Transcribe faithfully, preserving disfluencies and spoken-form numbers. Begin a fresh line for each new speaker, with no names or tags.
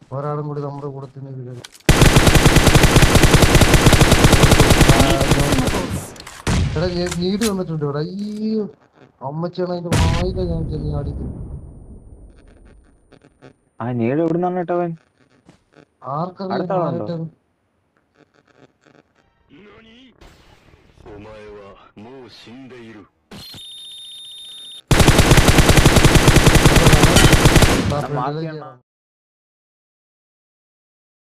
ഒരാളും കൂടി നമ്മുടെ കൂടെ തന്നെ വീഴും. എടാ നീട് വന്നിട്ടുണ്ട് ഇവിടെ. ഈ അമ്മച്ചാണ് അതിന്റെ വായില ഞാൻ ചെറിയ അടിക്കും.
ആ നീട് എവിടുന്നാണ് കേട്ടവൻ?
ആർക്കറിയാം ആരട്ടത്.
മാർക്ക് ചെയ്യണം.